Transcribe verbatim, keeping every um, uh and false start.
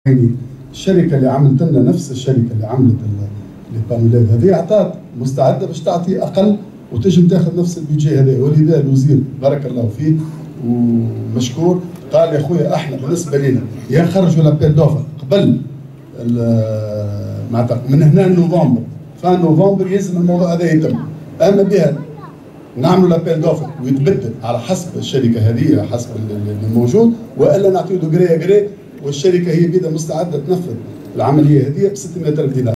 يعني الشركه اللي عملت لنا نفس الشركه اللي عملت البانولات هذه عطات مستعده باش تعطي اقل وتجم تاخذ نفس البيجي هذا، ولذا الوزير بارك الله فيه ومشكور قال يا خويا احنا بالنسبه لنا يا نخرجوا لابيل دوفر قبل معناتها من هنا لنوفمبر، فنوفمبر يلزم الموضوع هذا يتم، اما بها نعملوا لابيل دوفر ويتبدل على حسب الشركه هذه على حسب الموجود، والا نعطيو دوغري غري والشركه هي بيدا مستعده تنفذ العمليه هذه ب ستمائة ألف دينار.